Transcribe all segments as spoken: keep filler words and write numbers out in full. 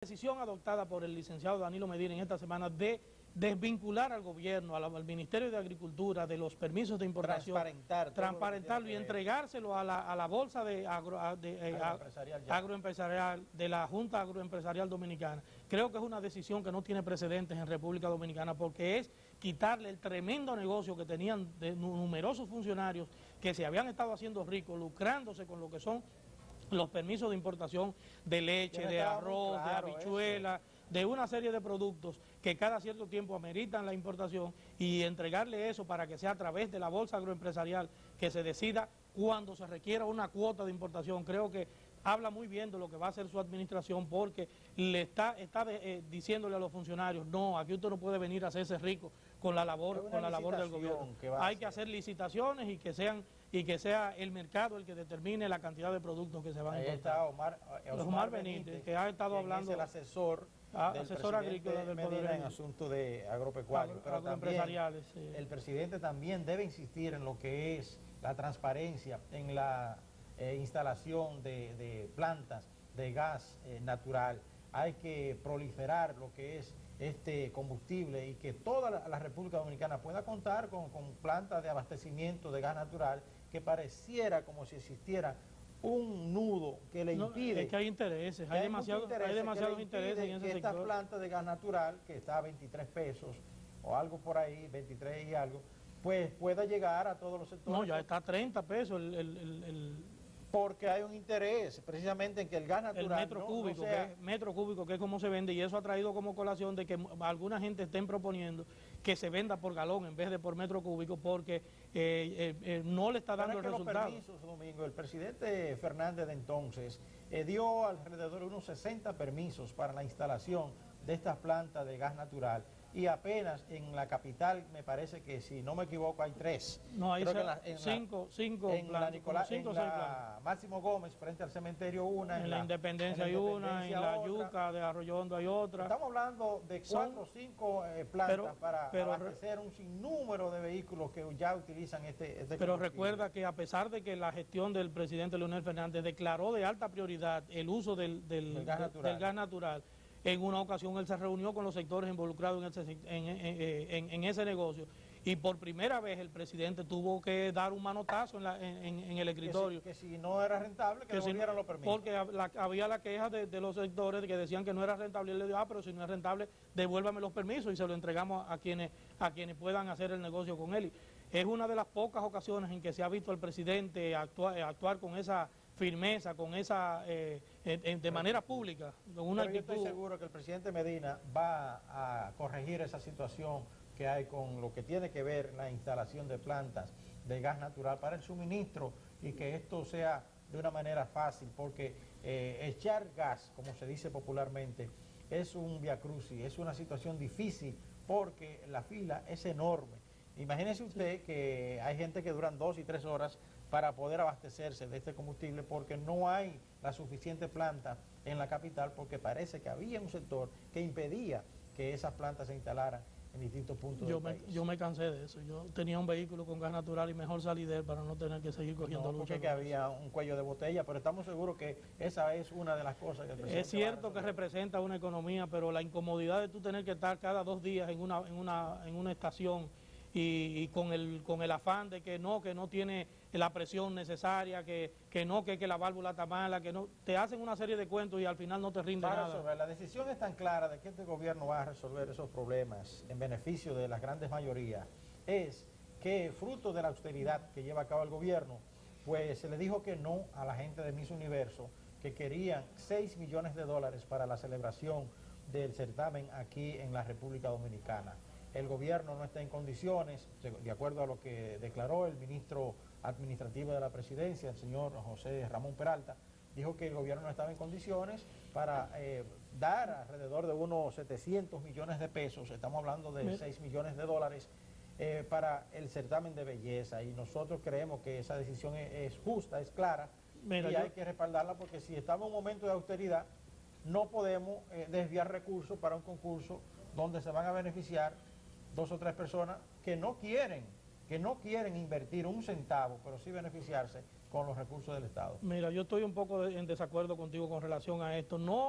decisión adoptada por el licenciado Danilo Medina en esta semana de desvincular al gobierno, al, al Ministerio de Agricultura, de los permisos de importación, transparentar transparentarlo y entregárselo a la, a la bolsa de, agro, de eh, agroempresarial, agroempresarial de la Junta Agroempresarial Dominicana. Creo que es una decisión que no tiene precedentes en República Dominicana porque es quitarle el tremendo negocio que tenían de numerosos funcionarios que se habían estado haciendo ricos, lucrándose con lo que son los permisos de importación de leche, de arroz, claro, de habichuela, eso. de una serie de productos que cada cierto tiempo ameritan la importación y entregarle eso para que sea a través de la bolsa agroempresarial que se decida cuando se requiera una cuota de importación. Creo que habla muy bien de lo que va a hacer su administración porque le está, está de, eh, diciéndole a los funcionarios, no, aquí usted no puede venir a hacerse rico con la labor, con la labor del gobierno. Que Hay que hacer licitaciones y que sean y que sea el mercado el que determine la cantidad de productos que se van a importar. Ahí está Omar, Osmar Omar Benítez, Benítez, que ha estado hablando... Es el asesor, ah, del asesor agrícola del Medina en asuntos de agropecuarios. Agro, agroempresariales, también, sí. El presidente también debe insistir en lo que es la transparencia, en la eh, instalación de, de plantas de gas eh, natural. Hay que proliferar lo que es este combustible y que toda la, la República Dominicana pueda contar con, con plantas de abastecimiento de gas natural, que pareciera como si existiera un nudo que le impide... No, es que hay intereses, hay, hay, demasiado, intereses hay demasiados intereses en ese que sector. Esta planta de gas natural, que está a veintitrés pesos, o algo por ahí, veintitrés y algo, pues pueda llegar a todos los sectores. No, ya está a treinta pesos el... el, el, el porque hay un interés precisamente en que el gas natural... El metro, no, cúbico, no sea... que es, metro cúbico, que es como se vende, y eso ha traído como colación de que alguna gente estén proponiendo que se venda por galón en vez de por metro cúbico, porque eh, eh, eh, no le está dando el resultado. Los permisos, Domingo, el presidente Fernández de entonces eh, dio alrededor de unos sesenta permisos para la instalación de estas plantas de gas natural, y apenas en la capital, me parece que si no me equivoco, hay tres. No, hay Creo que en la, en cinco, la, cinco en plantas, la, Nicolás, cinco, en la Máximo Gómez, frente al cementerio, una. En, en la, la Independencia hay una, en la Yuca de Arroyo Hondo hay otra. Estamos hablando de cuatro o cinco eh, plantas pero, para pero, abastecer un sinnúmero de vehículos que ya utilizan este, este Pero recuerda que a pesar de que la gestión del presidente Leonel Fernández declaró de alta prioridad el uso del, del, del, gas, del, natural. del gas natural, en una ocasión él se reunió con los sectores involucrados en ese, en, en, en, en ese negocio y por primera vez el presidente tuvo que dar un manotazo en, la, en, en el escritorio. Que si, que si no era rentable, que, que devolvieran si, los permisos. Porque la, había la queja de, de los sectores que decían que no era rentable, y él le dijo, ah, pero si no es rentable, devuélvame los permisos y se lo entregamos a quienes, a quienes puedan hacer el negocio con él. Y es una de las pocas ocasiones en que se ha visto al presidente actuar, actuar con esa firmeza, con esa, eh, de, de manera pública. Con una Pero actitud... yo estoy seguro que el presidente Medina va a corregir esa situación que hay con lo que tiene que ver la instalación de plantas de gas natural para el suministro y que esto sea de una manera fácil, porque eh, echar gas, como se dice popularmente, es un viacrucis, es una situación difícil porque la fila es enorme. Imagínese usted que hay gente que duran dos y tres horas para poder abastecerse de este combustible porque no hay la suficiente planta en la capital, porque parece que había un sector que impedía que esas plantas se instalaran en distintos puntos yo del me, país. Yo me cansé de eso. Yo tenía un vehículo con gas natural y mejor salí de él para no tener que seguir cogiendo no, lucha. Porque que había un cuello de botella, pero estamos seguros que esa es una de las cosas que el presidente Es cierto que representa una economía, pero la incomodidad de tú tener que estar cada dos días en una, en una, en una estación y, y con el con el afán de que no, que no tiene la presión necesaria, que, que no, que, que la válvula está mala, que no, te hacen una serie de cuentos y al final no te rinde para nada. Resolver. La decisión es tan clara de que este gobierno va a resolver esos problemas en beneficio de las grandes mayorías, es que fruto de la austeridad que lleva a cabo el gobierno, pues se le dijo que no a la gente de Miss Universo, que querían seis millones de dólares para la celebración del certamen aquí en la República Dominicana. El gobierno no está en condiciones, de acuerdo a lo que declaró el ministro administrativo de la presidencia, el señor José Ramón Peralta, dijo que el gobierno no estaba en condiciones para eh, dar alrededor de unos setecientos millones de pesos, estamos hablando de seis millones de dólares, eh, para el certamen de belleza, y nosotros creemos que esa decisión es, es justa, es clara, Mira, y yo... hay que respaldarla, porque si estamos en un momento de austeridad, no podemos eh, desviar recursos para un concurso donde se van a beneficiar dos o tres personas que no quieren, que no quieren invertir un centavo, pero sí beneficiarse con los recursos del Estado. Mira, yo estoy un poco de, en desacuerdo contigo con relación a esto. No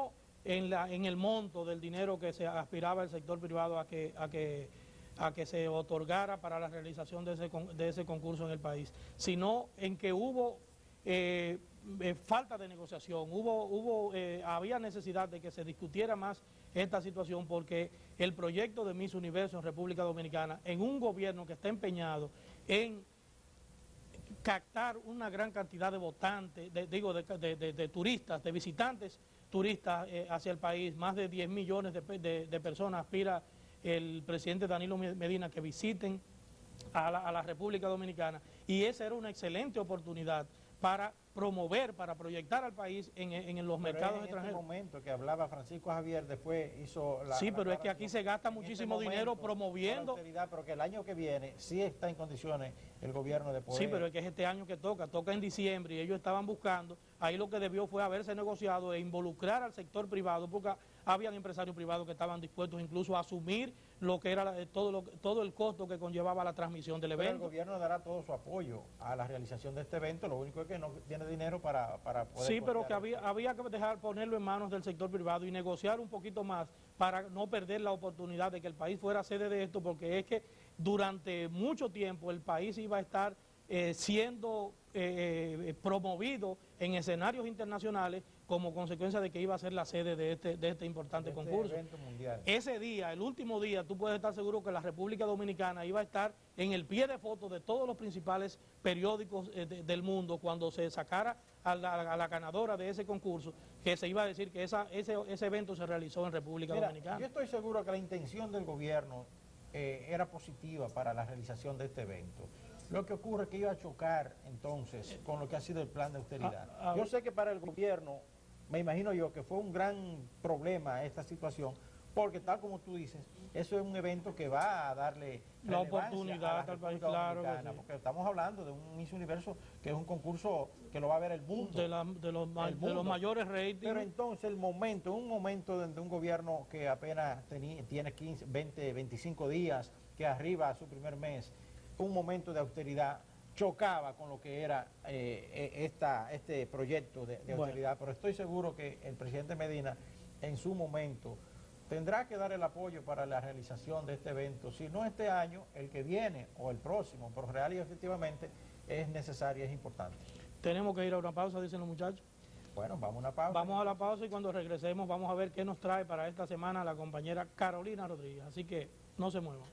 en, la, en el monto del dinero que se aspiraba el sector privado a que, a que, a que se otorgara para la realización de ese, de ese concurso en el país, sino en que hubo eh, eh, falta de negociación, hubo, hubo, eh, había necesidad de que se discutiera más esta situación porque el proyecto de Miss Universo en República Dominicana, en un gobierno que está empeñado en captar una gran cantidad de votantes, de, digo, de, de, de, de turistas, de visitantes turistas eh, hacia el país, más de diez millones de, de, de personas aspira el presidente Danilo Medina que visiten a la, a la República Dominicana, y esa era una excelente oportunidad para promover, para proyectar al país en, en los pero mercados en extranjeros. En este momento que hablaba Francisco Javier, después hizo la... Sí, la pero es que aquí se gasta muchísimo este dinero promoviendo... Pero que el año que viene sí está en condiciones el gobierno de poder... Sí, pero es que es este año que toca, toca en diciembre y ellos estaban buscando, ahí lo que debió fue haberse negociado e involucrar al sector privado, porque habían empresarios privados que estaban dispuestos incluso a asumir lo que era la, todo, lo, todo el costo que conllevaba la transmisión del evento. Pero el gobierno dará todo su apoyo a la realización de este evento, lo único es que no tiene dinero para, para poder... Sí, pero que había, había que dejar ponerlo en manos del sector privado y negociar un poquito más para no perder la oportunidad de que el país fuera sede de esto, porque es que durante mucho tiempo el país iba a estar eh, siendo eh, promovido en escenarios internacionales como consecuencia de que iba a ser la sede de este, de este importante de este concurso. Evento mundial. Ese día, el último día, tú puedes estar seguro que la República Dominicana iba a estar en el pie de foto de todos los principales periódicos eh, de, del mundo cuando se sacara a la, a la ganadora de ese concurso, que se iba a decir que esa, ese, ese evento se realizó en República Mira, Dominicana. Yo estoy seguro que la intención del gobierno eh, era positiva para la realización de este evento. Lo que ocurre es que iba a chocar entonces con lo que ha sido el plan de austeridad. A, a, yo sé que para el gobierno, me imagino yo, que fue un gran problema esta situación, porque tal como tú dices, eso es un evento que va a darle la oportunidad al país, claro que sí. Porque estamos hablando de un Miss Universo que es un concurso que lo va a ver el mundo. De, la, de, los, mundo. de los mayores ratings. Pero entonces el momento, un momento de, de un gobierno que apenas tení, tiene quince, veinte, veinticinco días, que arriba a su primer mes, un momento de austeridad, chocaba con lo que era eh, esta, este proyecto de, de austeridad, bueno. Pero estoy seguro que el presidente Medina en su momento tendrá que dar el apoyo para la realización de este evento, si no este año, el que viene o el próximo, pero real y efectivamente es necesario, es importante. Tenemos que ir a una pausa, dicen los muchachos. Bueno, vamos a una pausa. Vamos a la pausa y cuando regresemos vamos a ver qué nos trae para esta semana la compañera Carolina Rodríguez, así que no se muevan.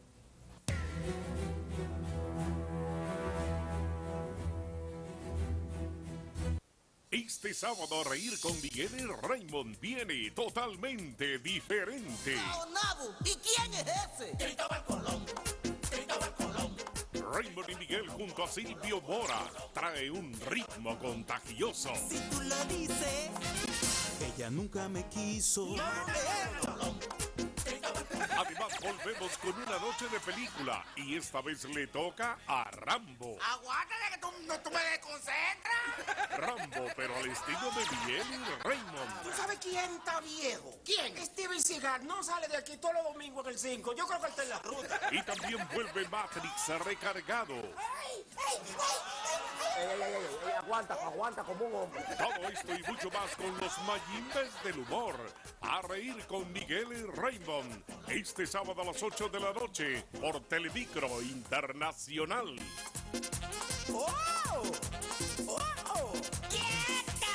Este sábado a reír con Miguel y Raymond viene totalmente diferente. ¡No, Nabu! ¿Y quién es ese? Cristóbal Colón, Cristóbal Colón. Raymond y Miguel junto a Silvio Mora trae un ritmo contagioso. Si tú lo dices. Ella nunca me quiso. Además volvemos con una noche de película y esta vez le toca a Rambo. Aguárdate que tú, no, tú me desconcentras. Rambo, pero al estilo de Miguel y Raymond. ¿Tú sabes quién está viejo? ¿Quién? Steven Seagal no sale de aquí todos los domingos en el cinco. Yo creo que él está en la ruta. Y también vuelve Matrix recargado. ¡Ay, ay, ay! Ey, ey, ey, ey, ey, aguanta, aguanta como un hombre. Todo esto y mucho más con los Mayimbe del humor. A reír con Miguel y Raymond. Este sábado a las ocho de la noche por Telemicro Internacional. ¡Oh! ¡Oh! ¡Quieta!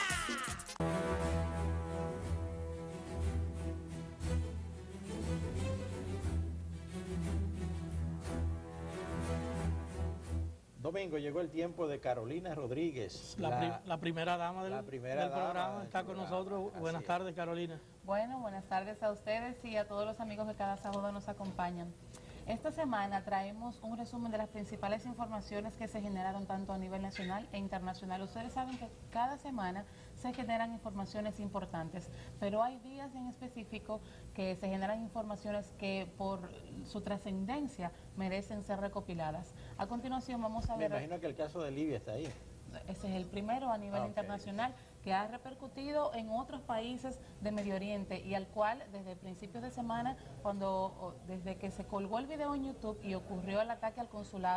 Domingo, llegó el tiempo de Carolina Rodríguez. La, la, pri la primera dama del, la primera del dama programa del está programa. con nosotros. Así Buenas es. tardes, Carolina. Bueno, buenas tardes a ustedes y a todos los amigos que cada sábado nos acompañan. Esta semana traemos un resumen de las principales informaciones que se generaron tanto a nivel nacional e internacional. Ustedes saben que cada semana se generan informaciones importantes, pero hay días en específico que se generan informaciones que por su trascendencia merecen ser recopiladas. A continuación vamos a Me ver... imagino que el caso de Libia está ahí. Ese es el primero a nivel Ah, okay. internacional que ha repercutido en otros países de Medio Oriente y al cual desde principios de semana, cuando desde que se colgó el video en YouTube y ocurrió el ataque al consulado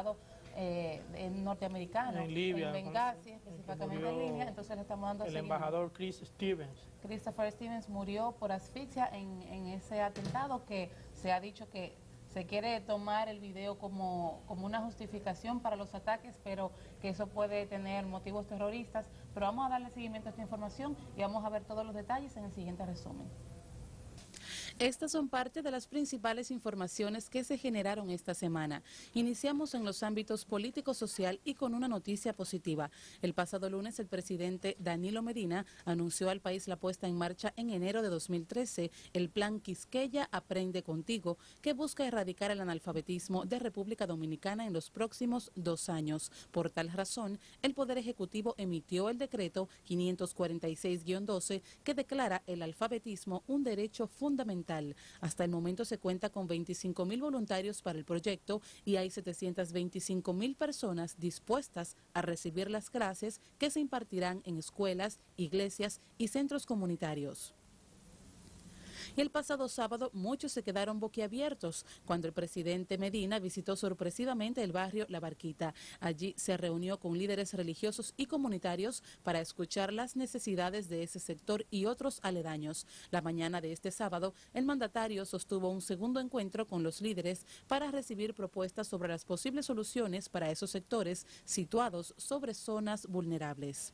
eh, norteamericano, en Libia, en Benghazi, específicamente en Libia. Entonces le estamos dando el seguimiento. embajador Chris Stevens. Christopher Stevens murió por asfixia en, en ese atentado, que se ha dicho que se quiere tomar el video como, como una justificación para los ataques, pero que eso puede tener motivos terroristas. Pero vamos a darle seguimiento a esta información y vamos a ver todos los detalles en el siguiente resumen. Estas son parte de las principales informaciones que se generaron esta semana. Iniciamos en los ámbitos político, social y con una noticia positiva. El pasado lunes el presidente Danilo Medina anunció al país la puesta en marcha en enero de dos mil trece el Plan Quisqueya Aprende Contigo, que busca erradicar el analfabetismo de República Dominicana en los próximos dos años. Por tal razón, el Poder Ejecutivo emitió el decreto quinientos cuarenta y seis guion doce que declara el alfabetismo un derecho fundamental. Hasta el momento se cuenta con veinticinco mil voluntarios para el proyecto y hay setecientas veinticinco mil personas dispuestas a recibir las clases que se impartirán en escuelas, iglesias y centros comunitarios. Y el pasado sábado muchos se quedaron boquiabiertos cuando el presidente Medina visitó sorpresivamente el barrio La Barquita. Allí se reunió con líderes religiosos y comunitarios para escuchar las necesidades de ese sector y otros aledaños. La mañana de este sábado, el mandatario sostuvo un segundo encuentro con los líderes para recibir propuestas sobre las posibles soluciones para esos sectores situados sobre zonas vulnerables.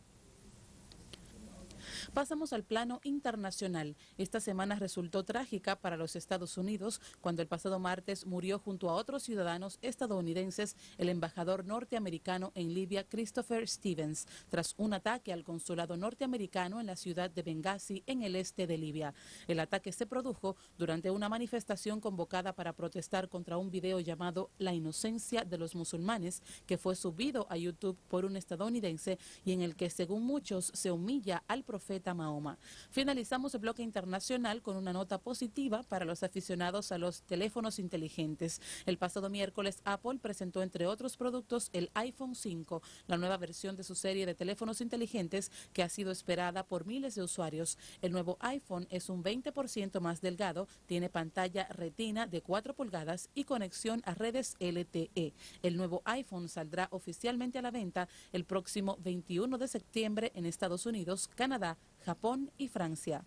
Pasamos al plano internacional. Esta semana resultó trágica para los Estados Unidos cuando el pasado martes murió junto a otros ciudadanos estadounidenses el embajador norteamericano en Libia, Christopher Stevens, tras un ataque al consulado norteamericano en la ciudad de Benghazi, en el este de Libia. El ataque se produjo durante una manifestación convocada para protestar contra un video llamado La inocencia de los musulmanes, que fue subido a YouTube por un estadounidense y en el que, según muchos, se humilla al profeta Mahoma. Finalizamos el bloque internacional con una nota positiva para los aficionados a los teléfonos inteligentes. El pasado miércoles Apple presentó, entre otros productos, el iPhone cinco, la nueva versión de su serie de teléfonos inteligentes que ha sido esperada por miles de usuarios. El nuevo iPhone es un veinte por ciento más delgado, tiene pantalla retina de cuatro pulgadas y conexión a redes L T E. El nuevo iPhone saldrá oficialmente a la venta el próximo veintiuno de septiembre en Estados Unidos, Canadá, Japón y Francia.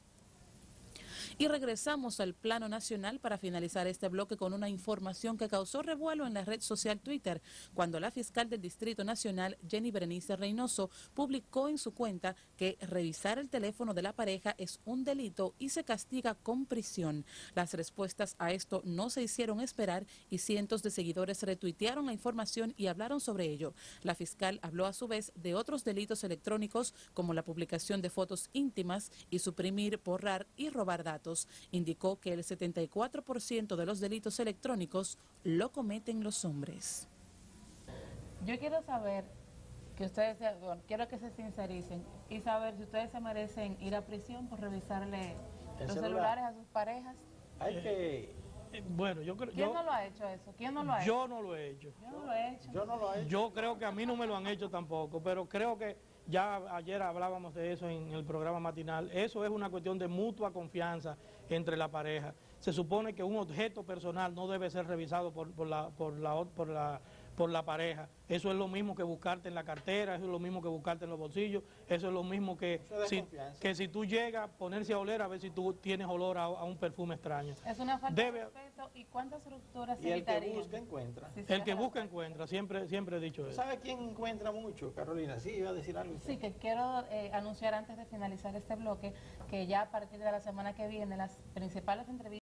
Y regresamos al plano nacional para finalizar este bloque con una información que causó revuelo en la red social Twitter, cuando la fiscal del Distrito Nacional, Jenny Berenice Reynoso, publicó en su cuenta que revisar el teléfono de la pareja es un delito y se castiga con prisión. Las respuestas a esto no se hicieron esperar y cientos de seguidores retuitearon la información y hablaron sobre ello. La fiscal habló a su vez de otros delitos electrónicos como la publicación de fotos íntimas y suprimir, borrar y robar datos. Indicó que el setenta y cuatro por ciento de los delitos electrónicos lo cometen los hombres. Yo quiero saber que ustedes, bueno, quiero que se sincericen y saber si ustedes se merecen ir a prisión por revisarle los celular. celulares a sus parejas. Hay que... Eh, bueno, yo creo... ¿Quién yo, no lo ha hecho eso? ¿Quién no lo ha yo hecho? no lo he hecho. Yo no lo he hecho. Yo no lo he hecho. Yo creo que a mí no me lo han hecho tampoco, pero creo que ya ayer hablábamos de eso en el programa matinal. Eso es una cuestión de mutua confianza entre la pareja. Se supone que un objeto personal no debe ser revisado por, por, la, por, la, por, la, por la pareja. Eso es lo mismo que buscarte en la cartera, eso es lo mismo que buscarte en los bolsillos, eso es lo mismo que, si, que si tú llegas a ponerse a oler a ver si tú tienes olor a, a un perfume extraño. Es una falta Debe, de respeto. ¿Y cuántas rupturas se Y el que evitarían? busca encuentra. Si se el que deja busca la- encuentra, siempre, siempre he dicho eso. ¿Sabe quién encuentra mucho, Carolina? Sí, iba a decir algo. Sí, que quiero eh, anunciar antes de finalizar este bloque que ya a partir de la semana que viene las principales entrevistas